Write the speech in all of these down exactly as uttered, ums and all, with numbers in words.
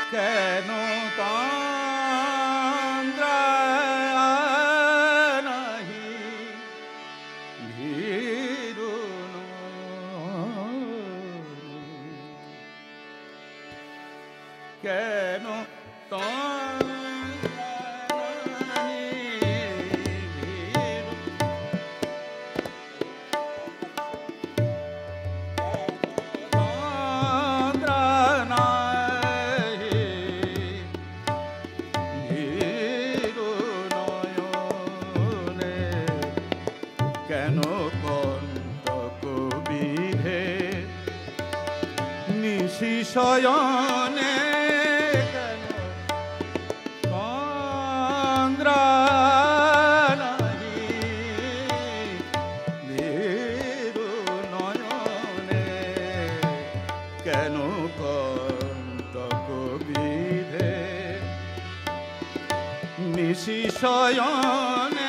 কেন তন্দ্রা নাহি ভীরু কেন তন্দ্রা কেন কন্তক বিধে নিশি শয়নে কেন তন্দ্রা নাহি ভীরু নয়নে কেন কন্তক বিধে নিশি শয়নে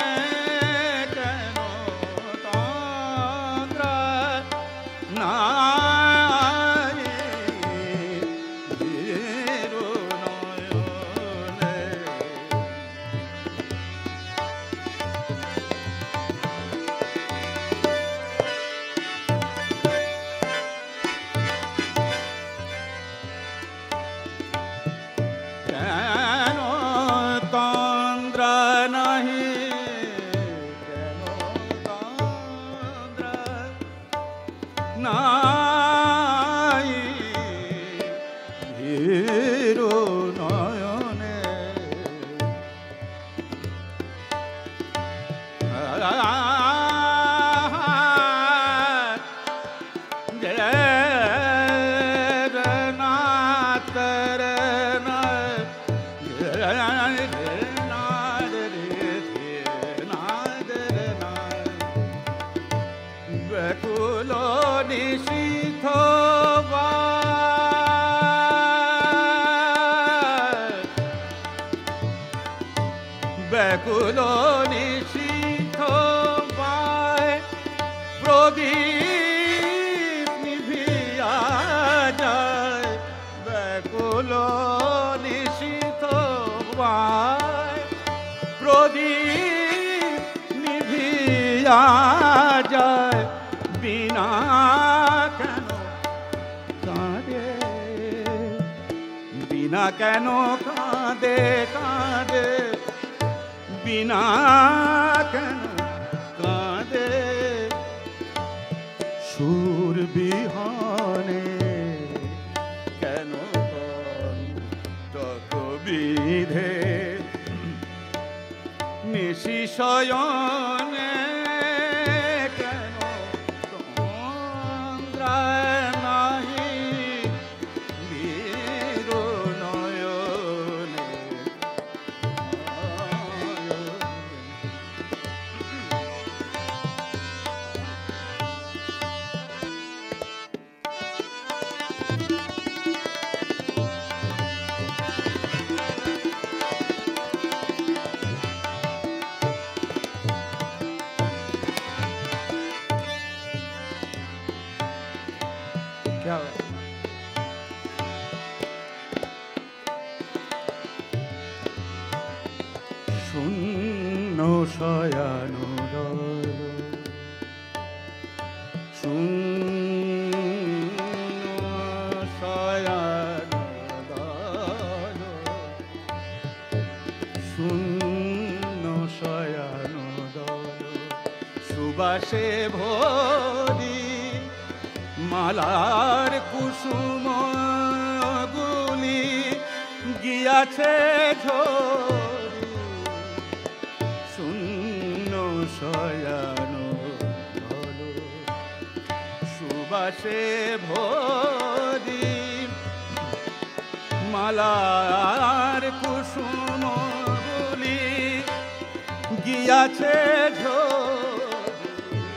ব্যাকুল নিশীথ পায় প্রদীপ নিভিয়া যায় ব্যাকুল নিশীথ পায় প্রদীপ নিভিয়া যায় বিনা কেন কাঁদে বিনা কেন কাঁদে কাঁদে বিনা কেন কাঁদে সুর বিহনে কেন কন্তক বিধে নিশি শয়নে কেন তন্দ্রা নাহি ভীরু নয়নে শূন্য শয়ন শূন্য শয়ন শূন্য শয়ন সুবাসে ভরি মালার কুসুম গুলি গিয়াছে ঝরি শূন্য শয়ন সুবাসে ভরি মালার কুসুম গুলি গিয়াছে ঝরি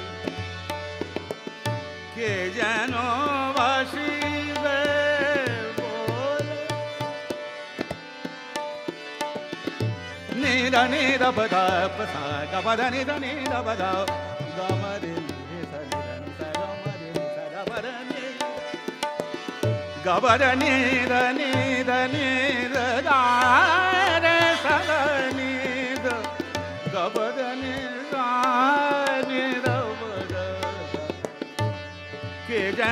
কে যেন বাসিবে বলে নিরা নিরা বদা পসা গবদা নিরা নিরা বদা গমরে গবদা নিরা নিরা নিরা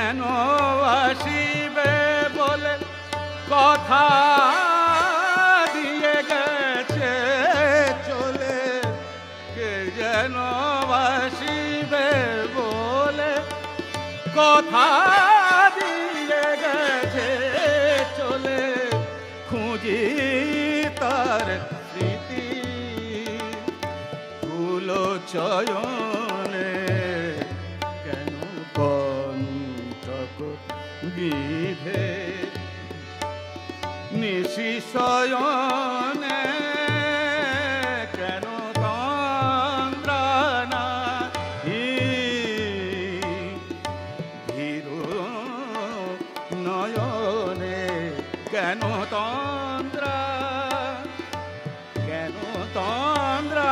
কেন আসিবে বলে কথা দিয়ে গেছে চলে, কে যেন আসিবে বলে কথা দিয়ে গেছে চলে, খুঁজি তার স্মৃতি ফুল চয়নে, কেন কণ্ঠক বিধে নিশি শয়নে, কেন তন্দ্রানাহি ধীর নয়নে, কেন তন্দ্রা কেন তন্দ্রা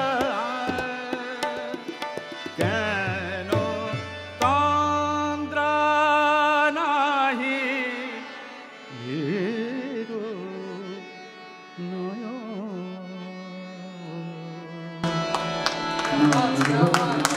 কেন তন্দ্রা নাহি ধীর নয়ন।